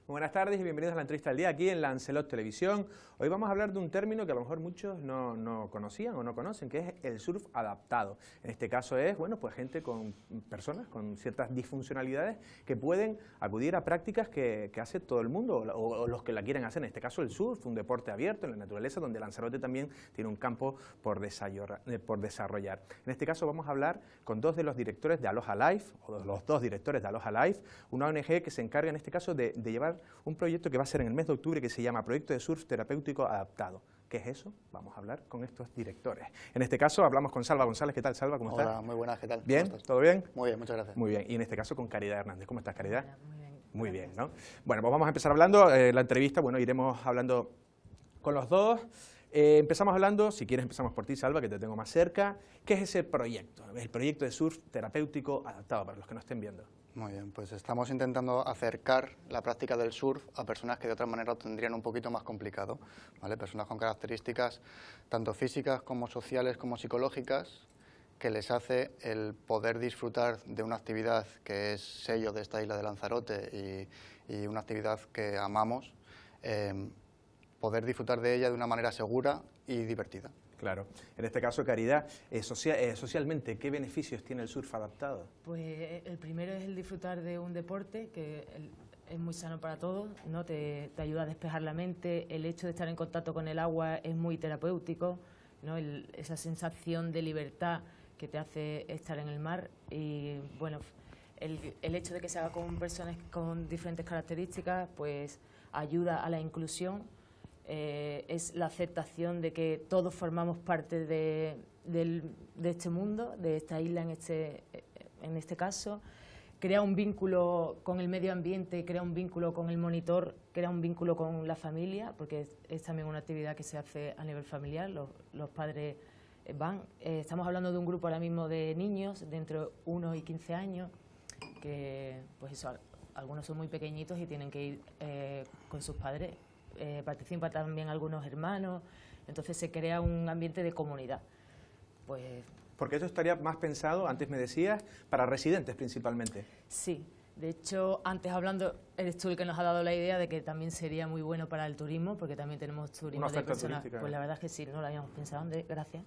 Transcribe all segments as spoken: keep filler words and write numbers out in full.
Muy buenas tardes y bienvenidos a la entrevista del día aquí en Lancelot Televisión. Hoy vamos a hablar de un término que a lo mejor muchos no, no conocían o no conocen, que es el surf adaptado. En este caso es, bueno, pues gente con personas con ciertas disfuncionalidades que pueden acudir a prácticas que, que hace todo el mundo o, o los que la quieren hacer. En este caso el surf, un deporte abierto en la naturaleza donde Lanzarote también tiene un campo por desarrollar. Por desarrollar. En este caso vamos a hablar con dos de los directores de Aloha Life, o los dos directores de Aloha Life, una O N G que se encarga en este caso de, de llevar un proyecto que va a ser en el mes de octubre que se llama Proyecto de Surf Terapéutico Adaptado. ¿Qué es eso? Vamos a hablar con estos directores. En este caso hablamos con Salva González. ¿Qué tal, Salva? ¿Cómo estás? Hola, muy buenas, ¿qué tal? ¿Bien? ¿Todo bien? Muy bien, muchas gracias. Muy bien. Y en este caso con Caridad Hernández. ¿Cómo estás, Caridad? Hola, muy bien. Muy bien, ¿no? Bueno, pues vamos a empezar hablando. Eh, la entrevista, bueno, iremos hablando con los dos. Eh, empezamos hablando, si quieres empezamos por ti, Salva, que te tengo más cerca. ¿Qué es ese proyecto? El proyecto de surf terapéutico adaptado, para los que nos estén viendo. Muy bien, pues estamos intentando acercar la práctica del surf a personas que de otra manera lo tendrían un poquito más complicado, ¿vale? Personas con características tanto físicas como sociales como psicológicas que les hace el poder disfrutar de una actividad que es sello de esta isla de Lanzarote y, y una actividad que amamos, eh, poder disfrutar de ella de una manera segura y divertida. Claro. En este caso, Caridad, eh, social, eh, socialmente, ¿qué beneficios tiene el surf adaptado? Pues el primero es el disfrutar de un deporte que el, es muy sano para todos, ¿no? Te, te ayuda a despejar la mente, el hecho de estar en contacto con el agua es muy terapéutico, ¿no? El, esa sensación de libertad que te hace estar en el mar y, bueno, el, el hecho de que se haga con personas con diferentes características, pues ayuda a la inclusión. Eh, es la aceptación de que todos formamos parte de, de, de este mundo, de esta isla en este, en este caso, crea un vínculo con el medio ambiente, crea un vínculo con el monitor, crea un vínculo con la familia, porque es, es también una actividad que se hace a nivel familiar, los, los padres van. Eh, estamos hablando de un grupo ahora mismo de niños de entre uno y quince años, que pues eso, algunos son muy pequeñitos y tienen que ir eh, con sus padres. Eh, participan también algunos hermanos, entonces se crea un ambiente de comunidad. Pues, porque eso estaría más pensado, antes me decías, para residentes principalmente. Sí, de hecho, antes hablando, eres tú el que nos ha dado la idea de que también sería muy bueno para el turismo, porque también tenemos turismo de personas. Turística. Pues la verdad es que sí, no lo habíamos pensado, Andrés, gracias.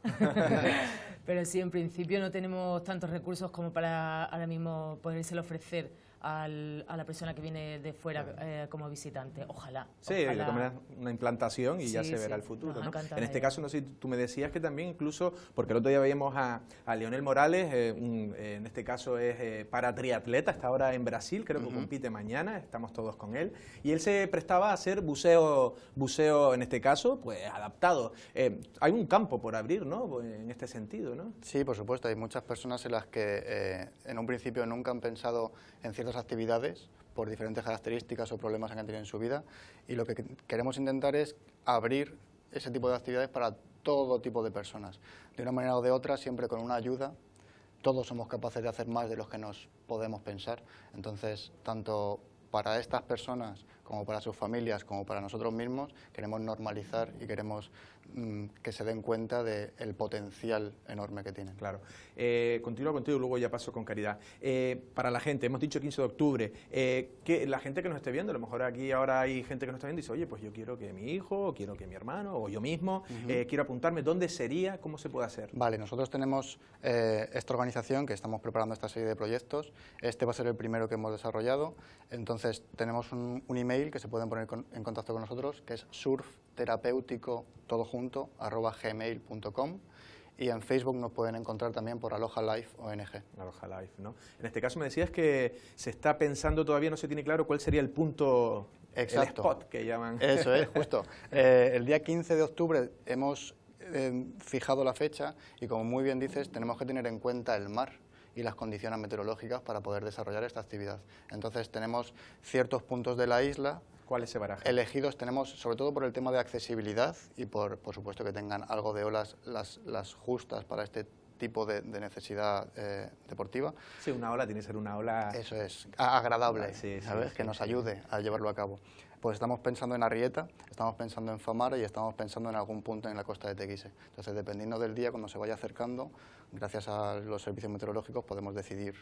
Pero sí, en principio no tenemos tantos recursos como para ahora mismo podérselo ofrecer Al, a la persona que viene de fuera eh, como visitante. Ojalá. Sí, ojalá. le tomarás una implantación y sí, ya se verá sí, el futuro, nos ¿no? encanta En la este idea. caso, no sé, tú me decías que también incluso, porque el otro día veíamos a, a Leonel Morales, eh, un, eh, en este caso es eh, para triatleta, está ahora en Brasil, creo que uh-huh. compite mañana, estamos todos con él, y él se prestaba a hacer buceo, buceo en este caso, pues adaptado. Eh, hay un campo por abrir, ¿no? En este sentido, ¿no? Sí, por supuesto, hay muchas personas en las que eh, en un principio nunca han pensado en ciertas actividades por diferentes características o problemas que han tenido en su vida, y lo que queremos intentar es abrir ese tipo de actividades para todo tipo de personas. De una manera o de otra, siempre con una ayuda, todos somos capaces de hacer más de los que nos podemos pensar. Entonces, tanto para estas personas, como para sus familias, como para nosotros mismos, queremos normalizar y queremos mmm, que se den cuenta del potencial enorme que tienen. Claro. Eh, continúo contigo y luego ya paso con Caridad. Eh, para la gente, hemos dicho quince de octubre, eh, que la gente que nos esté viendo, a lo mejor aquí ahora hay gente que nos está viendo y dice, oye, pues yo quiero que mi hijo, o quiero que mi hermano, o yo mismo, uh-huh. eh, quiero apuntarme, ¿dónde sería? ¿Cómo se puede hacer? Vale, nosotros tenemos eh, esta organización que estamos preparando esta serie de proyectos. Este va a ser el primero que hemos desarrollado. Entonces, tenemos un, un email que se pueden poner con, en contacto con nosotros, que es surfterapéutico, todo junto, arroba gmail punto com. Y en Facebook nos pueden encontrar también por Aloha Life O N G. Aloha Life, ¿no? En este caso me decías que se está pensando, todavía no se tiene claro cuál sería el punto, exacto. El spot que llaman. Eso es, justo. Eh, el día quince de octubre hemos eh, fijado la fecha y, como muy bien dices, tenemos que tener en cuenta el mar y las condiciones meteorológicas para poder desarrollar esta actividad. Entonces tenemos ciertos puntos de la isla. ¿Cuáles se barajan? Elegidos tenemos, sobre todo por el tema de accesibilidad y por, por supuesto, que tengan algo de olas las, las justas para este tipo de, de necesidad eh, deportiva. Sí, una ola tiene que ser una ola... Eso es, agradable, ah, sí, sí, ¿sabes? Sí, que nos sí. ayude a llevarlo a cabo. Pues estamos pensando en Arrieta, estamos pensando en Famara y estamos pensando en algún punto en la costa de Teguise. Entonces, dependiendo del día, cuando se vaya acercando, gracias a los servicios meteorológicos podemos decidir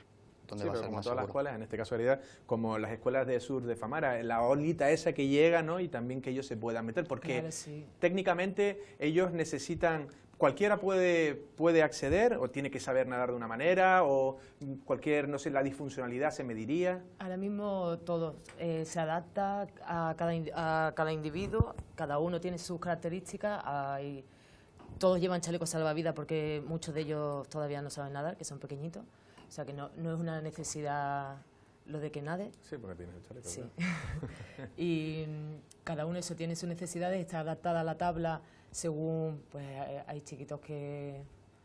donde sí, va a pero ser como más todas las seguro. escuelas, en este caso Caridad, como las escuelas de sur de Famara, la olita esa que llega, ¿no? Y también que ellos se puedan meter, porque Claro, sí. técnicamente ellos necesitan, cualquiera puede, puede acceder, o tiene que saber nadar de una manera, o cualquier, no sé, la disfuncionalidad se mediría. Ahora mismo todo eh, se adapta a cada, in- a cada individuo, cada uno tiene sus características, hay, todos llevan chalecos salvavidas porque muchos de ellos todavía no saben nadar, que son pequeñitos, o sea que no, no es una necesidad lo de que nade. Sí, porque tienes el chaleco. Sí. ¿verdad? Y mm, cada uno eso tiene sus necesidades, está adaptada a la tabla según, pues hay hay chiquitos que...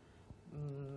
mm,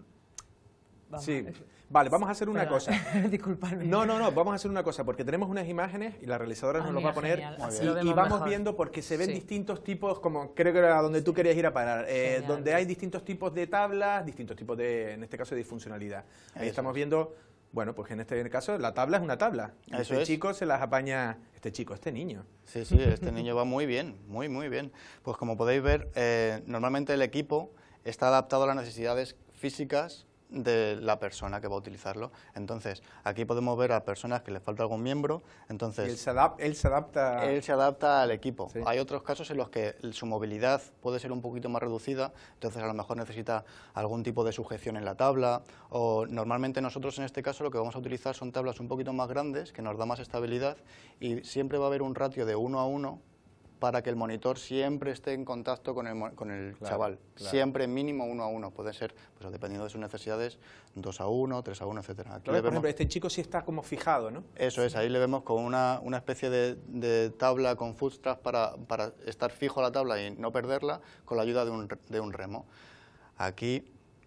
vamos Sí, a- vale, vamos a hacer una Perdón, cosa. disculpadme. No, no, no, vamos a hacer una cosa, porque tenemos unas imágenes y la realizadora Ah, nos los mira, va a poner genial, y, así lo vemos y vamos mejor. viendo porque se ven Sí. distintos tipos, como creo que era donde tú querías ir a parar, eh, Genial. donde hay distintos tipos de tablas, distintos tipos de, en este caso, de disfuncionalidad. Ahí Eso estamos es. viendo, bueno, pues en este caso la tabla es una tabla. Eso Este es. chico se las apaña, este chico, este niño. Sí, sí, este niño va muy bien, muy, muy bien. Pues como podéis ver, eh, normalmente el equipo está adaptado a las necesidades físicas de la persona que va a utilizarlo. Entonces, aquí podemos ver a personas que les falta algún miembro, entonces... Él se, adap- él se adapta... Él se adapta al equipo. Sí. Hay otros casos en los que su movilidad puede ser un poquito más reducida, entonces a lo mejor necesita algún tipo de sujeción en la tabla, o normalmente nosotros en este caso lo que vamos a utilizar son tablas un poquito más grandes, que nos da más estabilidad, y siempre va a haber un ratio de uno a uno para que el monitor siempre esté en contacto con el, mo- con el Claro, chaval. claro. Siempre mínimo uno a uno. Puede ser, pues dependiendo de sus necesidades, dos a uno, tres a uno, etcétera. Aquí Entonces, le por vemos- ejemplo, este chico sí está como fijado, ¿no? eso es, ahí le vemos con una, una especie de, de tabla con footstraps para, para estar fijo a la tabla y no perderla con la ayuda de un, re- de un remo. Aquí,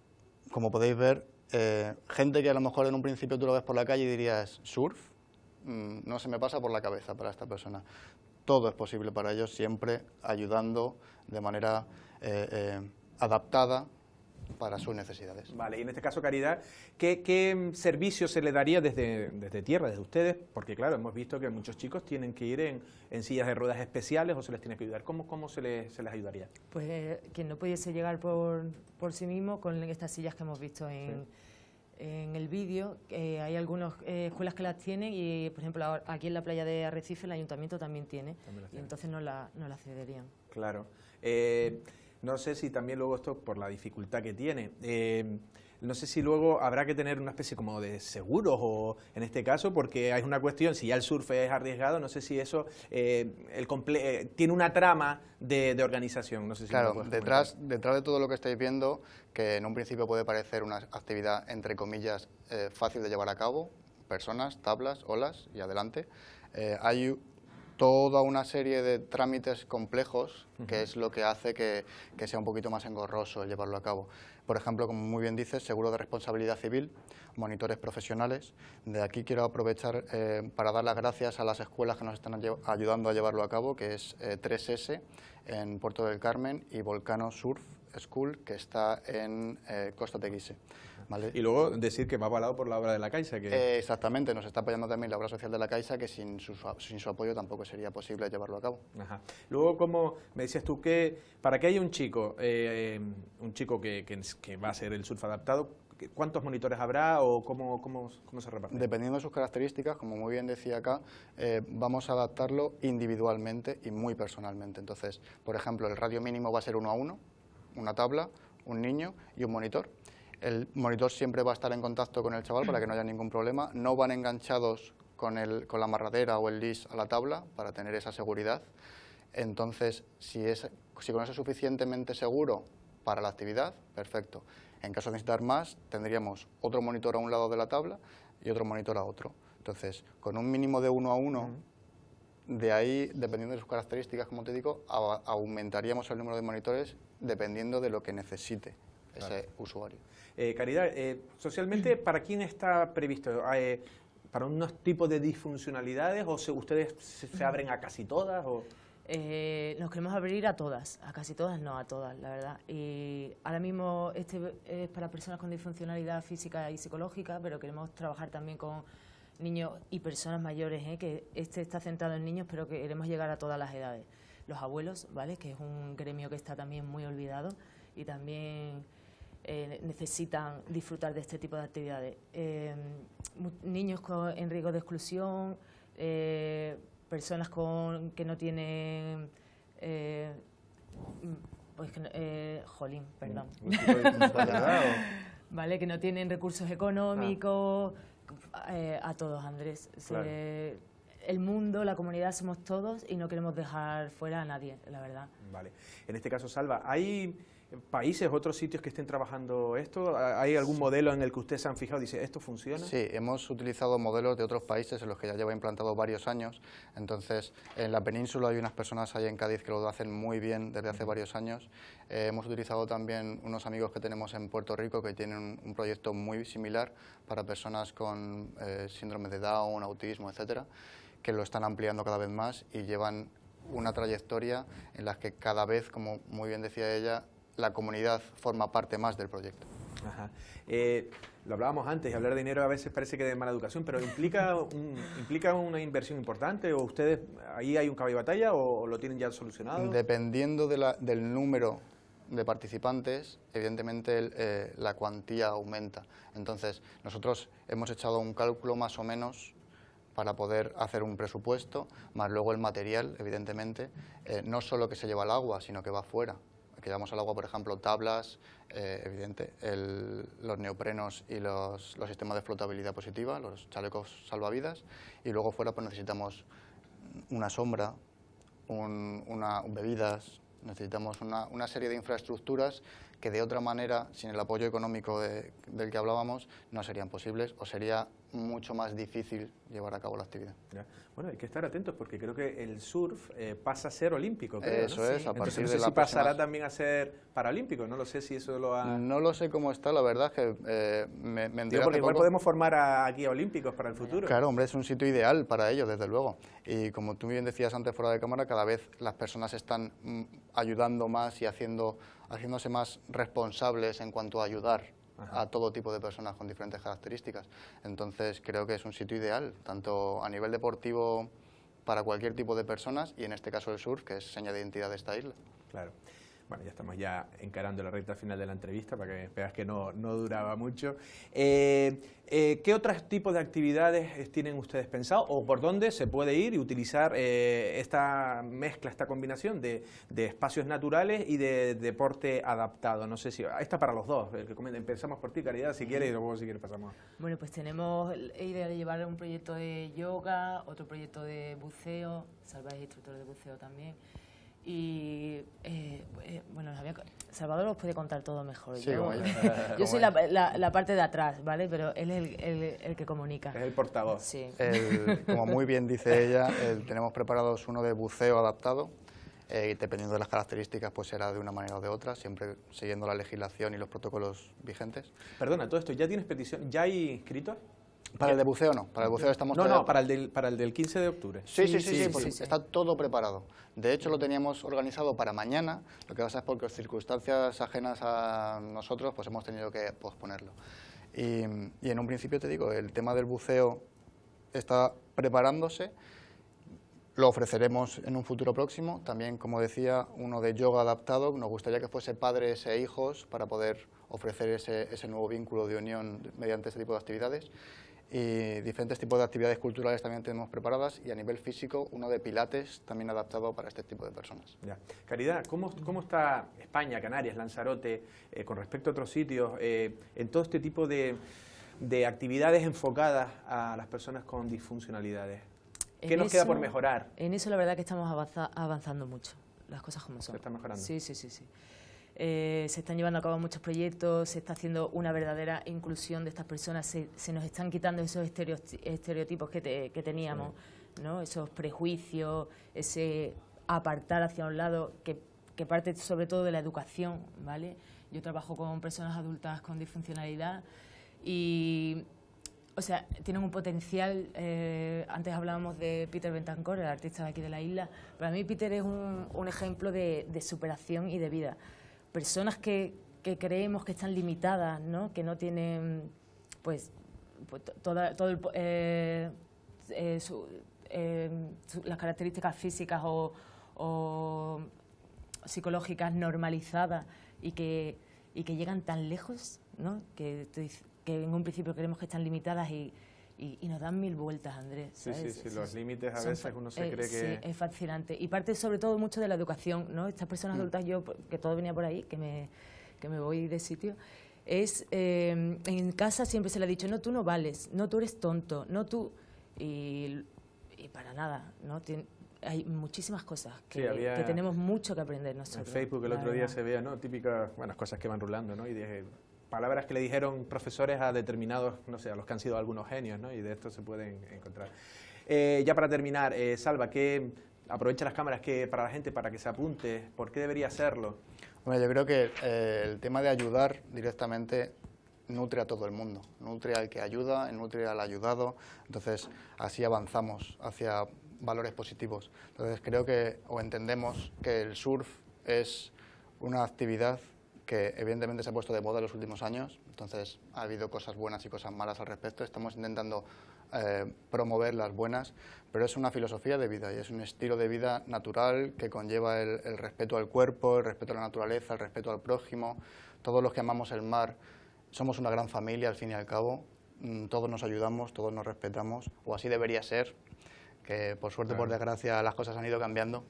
como podéis ver, eh, gente que a lo mejor en un principio tú lo ves por la calle y dirías, ¿surf? Mm, no se me pasa por la cabeza para esta persona. Todo es posible para ellos, siempre ayudando de manera eh, eh, adaptada para sus necesidades. Vale, y en este caso, Caridad, ¿qué, qué servicio se le daría desde, desde tierra, desde ustedes? Porque, claro, hemos visto que muchos chicos tienen que ir en, en sillas de ruedas especiales o se les tiene que ayudar. ¿Cómo, cómo se, les, se les ayudaría? Pues eh, quien no pudiese llegar por, por sí mismo con estas sillas que hemos visto en, en el vídeo, eh, hay algunas eh, escuelas que las tienen y, por ejemplo, ahora- aquí en la playa de Arrecife el ayuntamiento también tiene, También las y tiene. entonces no la, no la cederían. Claro. Eh, no sé si también luego esto por la dificultad que tiene. Eh, no sé si luego habrá que tener una especie como de seguros o en este caso, porque es una cuestión, si ya el surf es arriesgado, no sé si eso eh, el comple- eh, tiene una trama de, de organización. No sé si me lo Claro, puedes detrás, comentar. detrás de todo lo que estáis viendo, que en un principio puede parecer una actividad, entre comillas, eh, fácil de llevar a cabo, personas, tablas, olas y adelante, eh, hay toda una serie de trámites complejos que es lo que hace que, que sea un poquito más engorroso el llevarlo a cabo. Por ejemplo, como muy bien dices, seguro de responsabilidad civil, monitores profesionales. De aquí quiero aprovechar eh, para dar las gracias a las escuelas que nos están lle- ayudando a llevarlo a cabo, que es eh, tres ese en Puerto del Carmen y Volcano Surf School, que está en eh, Costa Teguise. ¿Vale? Y luego decir que va avalado por la obra de la Caixa. Que... Eh, exactamente, nos está apoyando también la obra social de la Caixa, que sin su, sin su apoyo tampoco sería posible llevarlo a cabo. Ajá. Luego, como me decías tú, que para que haya un chico, eh, un chico que, que, que va a ser el surf adaptado, ¿cuántos monitores habrá o cómo, cómo, cómo se reparte? Dependiendo de sus características, como muy bien decía acá, eh, vamos a adaptarlo individualmente y muy personalmente. Entonces, por ejemplo, el radio mínimo va a ser uno a uno, una tabla, un niño y un monitor. El monitor siempre va a estar en contacto con el chaval para que no haya ningún problema. No van enganchados con, el, con la amarradera o el leash a la tabla para tener esa seguridad. Entonces, si, es, si con eso es suficientemente seguro para la actividad, perfecto. En caso de necesitar más, tendríamos otro monitor a un lado de la tabla y otro monitor a otro. Entonces, con un mínimo de uno a uno, de ahí, dependiendo de sus características, como te digo, a, aumentaríamos el número de monitores dependiendo de lo que necesite ese Claro. usuario. Eh, Caridad, eh, socialmente, ¿para quién está previsto? Eh, ¿Para unos tipos de disfuncionalidades o se, ustedes se, se abren a casi todas? O... Eh, nos queremos abrir a todas, a casi todas, no a todas, la verdad. Y ahora mismo este es para personas con disfuncionalidad física y psicológica, pero queremos trabajar también con niños y personas mayores, ¿eh? Que este está centrado en niños, pero que queremos llegar a todas las edades. Los abuelos, ¿vale? Que es un gremio que está también muy olvidado y también eh, necesitan disfrutar de este tipo de actividades. Eh, niños con, en riesgo de exclusión, eh, personas con, que no tienen... Eh, pues que, eh, jolín, perdón. Vale, que no tienen recursos económicos, ah. eh, a todos, Andrés. Claro. Se, el mundo, la comunidad somos todos y no queremos dejar fuera a nadie, la verdad. Vale. En este caso, Salva, ¿hay países, otros sitios que estén trabajando esto? ¿Hay algún sí. modelo en el que ustedes se han fijado y dice, ¿esto funciona? Sí, hemos utilizado modelos de otros países en los que ya lleva implantado varios años. Entonces, en la península hay unas personas ahí en Cádiz que lo hacen muy bien desde hace varios años. Eh, hemos utilizado también unos amigos que tenemos en Puerto Rico que tienen un, un proyecto muy similar para personas con eh, síndrome de Down, autismo, etcétera, que lo están ampliando cada vez más y llevan una trayectoria en la que cada vez, como muy bien decía ella, la comunidad forma parte más del proyecto. Ajá. Eh, lo hablábamos antes, hablar de dinero a veces parece que de mala educación, pero ¿implica, un, ¿implica una inversión importante? ¿O ustedes, ahí hay un caballo de batalla o lo tienen ya solucionado? Dependiendo de la, del número de participantes, evidentemente el, eh, la cuantía aumenta. Entonces, nosotros hemos echado un cálculo más o menos para poder hacer un presupuesto, más luego el material, evidentemente, eh, no solo que se lleva al agua, sino que va fuera. Que llevamos al agua, por ejemplo, tablas, eh, evidente, el, los neoprenos y los, los sistemas de flotabilidad positiva, los chalecos salvavidas, y luego fuera pues necesitamos una sombra, un, una, bebidas, necesitamos una, una serie de infraestructuras que de otra manera, sin el apoyo económico de, del que hablábamos, no serían posibles o sería mucho más difícil llevar a cabo la actividad. Ya. Bueno, hay que estar atentos porque creo que el surf eh, pasa a ser olímpico, creo, Eso ¿no? es, sí. a partir Entonces, no sé de la si pasará próxima... también a ser paralímpico, no lo sé si eso lo ha... No lo sé cómo está, la verdad que eh, me, me enteré Digo, porque igual poco. podemos formar a, aquí a olímpicos para el futuro. Claro, hombre, es un sitio ideal para ellos, desde luego. Y como tú bien decías antes fuera de cámara, cada vez las personas están mm, ayudando más y haciendo, haciéndose más responsables en cuanto a ayudar Ajá. a todo tipo de personas con diferentes características. Entonces creo que es un sitio ideal, tanto a nivel deportivo para cualquier tipo de personas y en este caso el surf, que es seña de identidad de esta isla. Claro. Bueno, ya estamos ya encarando la recta final de la entrevista para que veas que no, no duraba mucho. Eh, eh, ¿Qué otros tipos de actividades tienen ustedes pensado o por dónde se puede ir y utilizar eh, esta mezcla, esta combinación de, de espacios naturales y de deporte adaptado? No sé si... Esta para los dos. El que comenten. Empezamos por ti, Caridad, si quieres, y luego si quieres pasamos. Bueno, pues tenemos la idea de llevar un proyecto de yoga, otro proyecto de buceo, Salva es instructor de buceo también. Y, eh, eh, bueno, Salvador os puede contar todo mejor. Sí, yo yo, yo soy la, la, la parte de atrás, ¿vale? Pero él es el, el, el que comunica. Es el portavoz. Sí. El, como muy bien dice ella, el, tenemos preparados uno de buceo adaptado, eh, y dependiendo de las características, pues será de una manera o de otra, siempre siguiendo la legislación y los protocolos vigentes. Perdona, todo esto, ¿ya tienes petición? ¿Ya hay inscritos? Para el de buceo no, para el buceo estamos... No, no, para el, del, para el del quince de octubre. Sí, sí, sí, sí, sí, sí, sí, está todo preparado. De hecho, lo teníamos organizado para mañana, lo que pasa es porque por circunstancias ajenas a nosotros, pues hemos tenido que posponerlo. Y, y en un principio te digo, el tema del buceo está preparándose, lo ofreceremos en un futuro próximo, también, como decía, uno de yoga adaptado, nos gustaría que fuese padres e hijos para poder ofrecer ese, ese nuevo vínculo de unión mediante este tipo de actividades. Y diferentes tipos de actividades culturales también tenemos preparadas y a nivel físico uno de pilates también adaptado para este tipo de personas. Ya. Caridad, ¿cómo, cómo está España, Canarias, Lanzarote eh, con respecto a otros sitios eh, en todo este tipo de, de actividades enfocadas a las personas con disfuncionalidades? ¿Qué en nos eso, queda por mejorar? En eso la verdad que estamos avanza, avanzando mucho, las cosas como son. ¿Se está mejorando? Sí, sí, sí, sí. Eh, se están llevando a cabo muchos proyectos, se está haciendo una verdadera inclusión de estas personas, se, se nos están quitando esos estereotipos que, te, que teníamos, sí. ¿no? Esos prejuicios, ese apartar hacia un lado que, que parte sobre todo de la educación, ¿vale? Yo trabajo con personas adultas con disfuncionalidad y, o sea, tienen un potencial. Eh, antes hablábamos de Peter Bentancur, el artista de aquí de la isla. Para mí Peter es un, un ejemplo de, de superación y de vida. Personas que, que creemos que están limitadas, ¿no? Que no tienen, pues, pues toda, todo el, eh, eh, su, eh, su, las características físicas o, o psicológicas normalizadas y que, y que llegan tan lejos, ¿no? Que, que en un principio creemos que están limitadas y, Y, y nos dan mil vueltas, Andrés. Sí, ¿sabes? sí, sí, Son, los límites a veces uno se eh, cree que... Sí, es fascinante. Y parte sobre todo mucho de la educación, ¿no? Estas personas Mm. adultas, yo, que todo venía por ahí, que me, que me voy de sitio, es, eh, en casa siempre se le ha dicho, no, tú no vales, no, tú eres tonto, no, tú... Y, y para nada, ¿no? Tien, hay muchísimas cosas que, Sí, había- que tenemos mucho que aprender nosotros. En Facebook el la otro día verdad. se veía, ¿no? Típicas, bueno, cosas que van rulando, ¿no? Y de, palabras que le dijeron profesores a determinados, no sé, a los que han sido algunos genios, ¿no? Y de esto se pueden encontrar. Eh, ya para terminar, eh, Salva, que aprovecha las cámaras que para la gente, para que se apunte, ¿por qué debería hacerlo? Bueno, yo creo que eh, el tema de ayudar directamente nutre a todo el mundo, nutre al que ayuda, nutre al ayudado, entonces así avanzamos hacia valores positivos. Entonces creo que, o entendemos que el surf es una actividad que evidentemente se ha puesto de moda en los últimos años, entonces ha habido cosas buenas y cosas malas al respecto, estamos intentando eh, promover las buenas, pero es una filosofía de vida y es un estilo de vida natural que conlleva el, el respeto al cuerpo, el respeto a la naturaleza, el respeto al prójimo. Todos los que amamos el mar somos una gran familia al fin y al cabo, mm, todos nos ayudamos, todos nos respetamos, o así debería ser, que por suerte, Claro. por desgracia, las cosas han ido cambiando,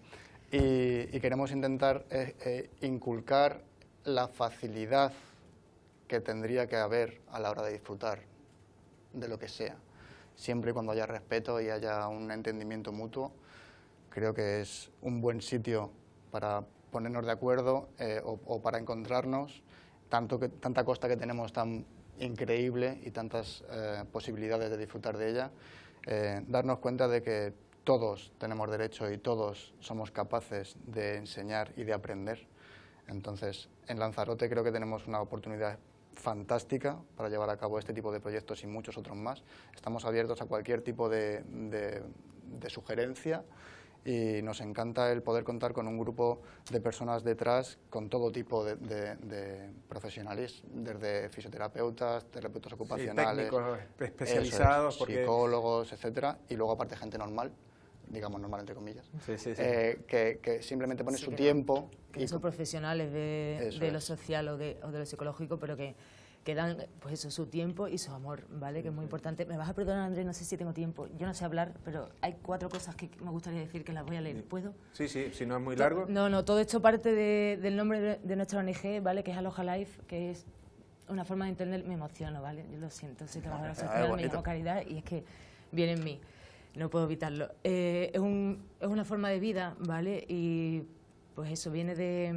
y, y queremos intentar eh, eh, inculcar la facilidad que tendría que haber a la hora de disfrutar de lo que sea, siempre y cuando haya respeto y haya un entendimiento mutuo. Creo que es un buen sitio para ponernos de acuerdo eh, o, o para encontrarnos, tanto que, tanta costa que tenemos tan increíble y tantas eh, posibilidades de disfrutar de ella, eh, darnos cuenta de que todos tenemos derecho y todos somos capaces de enseñar y de aprender. Entonces, en Lanzarote creo que tenemos una oportunidad fantástica para llevar a cabo este tipo de proyectos y muchos otros más. Estamos abiertos a cualquier tipo de, de, de sugerencia y nos encanta el poder contar con un grupo de personas detrás con todo tipo de, de, de profesionales, desde fisioterapeutas, terapeutas ocupacionales, Sí, técnicos especializados, eso es, porque... psicólogos, etcétera, y luego aparte gente normal, digamos normal entre comillas, Sí, sí, sí. eh, que, que simplemente pone Sí, su que no- tiempo que y no son profesionales de, Eso de lo es. social o de, o de lo psicológico, pero que, que dan pues eso, su tiempo y su amor, ¿vale? Que es muy importante. Me vas a perdonar, Andrés, no sé si tengo tiempo. Yo no sé hablar, pero hay cuatro cosas que me gustaría decir que las voy a leer. ¿Puedo? Sí, sí, si no es muy largo. No, no, todo esto parte de- del nombre de, de nuestra O N G, ¿vale? Que es Aloha Life, que es una forma de entender... Me emociono, ¿vale? Yo lo siento, soy trabajadora Ah, social, me bonito. llamo Caridad y es que viene en mí. No puedo evitarlo. Eh, es, un, es una forma de vida, ¿vale? Y pues eso viene de,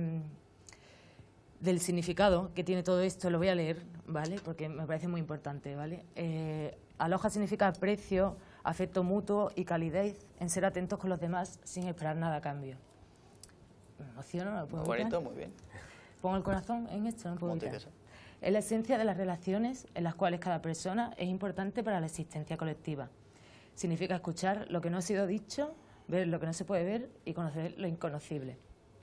mm, del significado que tiene todo esto. Lo voy a leer, ¿vale? Porque me parece muy importante, ¿vale? Eh, aloha significa aprecio, afecto mutuo y calidez en ser atentos con los demás sin esperar nada a cambio. Me emociono, no lo puedo muy evitar. bonito, muy bien. Pongo el corazón en esto, no puedo Como tiene evitar. que ser. Es la esencia de las relaciones en las cuales cada persona es importante para la existencia colectiva. Significa escuchar lo que no ha sido dicho, ver lo que no se puede ver y conocer lo inconocible.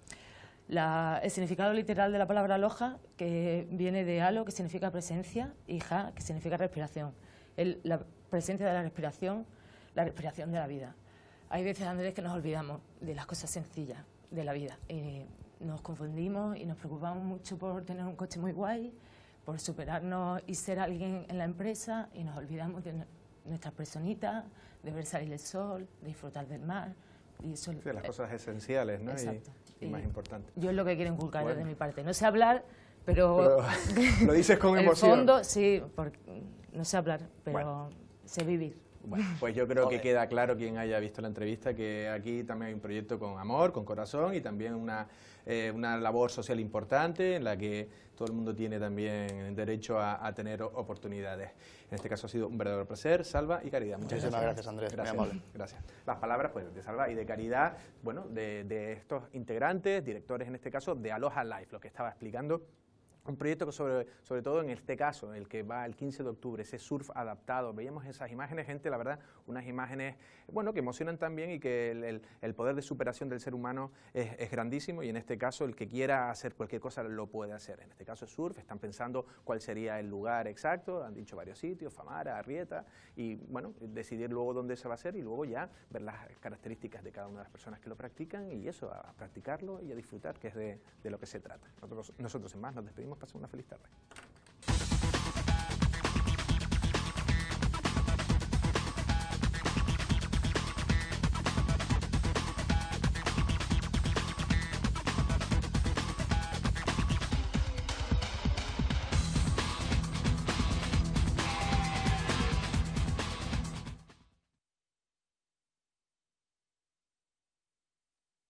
La- el significado literal de la palabra aloha, que viene de alo, que significa presencia, y ja, que significa respiración. El- la presencia de la respiración, la respiración de la vida. Hay veces, Andrés, que nos olvidamos de las cosas sencillas de la vida. Y nos confundimos y nos preocupamos mucho por tener un coche muy guay, por superarnos y ser alguien en la empresa, y nos olvidamos de nuestras personitas, de ver salir el sol, de disfrutar del mar. Y eso, Sí, las cosas esenciales, ¿no? Y- Exacto. Y, Y- más importantes. yo es lo que quiero inculcar Bueno. de mi parte. No sé hablar, pero... Pero lo dices con el emoción. fondo, sí, porque no sé hablar, pero Bueno. sé vivir. Bueno, pues yo creo que Joder. queda claro quien haya visto la entrevista que aquí también hay un proyecto con amor, con corazón y también una, eh, una labor social importante en la que todo el mundo tiene también derecho a, a tener o- oportunidades. En este caso ha sido un verdadero placer, Salva y Caridad. Muchas Muchísimas gracias. gracias, Andrés, muy Gracias, amable. gracias. Las palabras pues, de Salva y de Caridad, bueno, de, de estos integrantes, directores en este caso, de Aloha Life, lo que estaba explicando. Un proyecto que sobre, sobre todo en este caso, el que va el quince de octubre, ese surf adaptado. Veíamos esas imágenes, gente, la verdad, unas imágenes, bueno, que emocionan también y que el, el, el poder de superación del ser humano es, es grandísimo y en este caso el que quiera hacer cualquier cosa lo puede hacer. En este caso es surf, están pensando cuál sería el lugar exacto, han dicho varios sitios, Famara, Arrieta, y bueno, decidir luego dónde se va a hacer y luego ya ver las características de cada una de las personas que lo practican y eso, a, a practicarlo y a disfrutar, que es de, de lo que se trata. Nosotros, nosotros en más nos despedimos. Pasen una feliz tarde.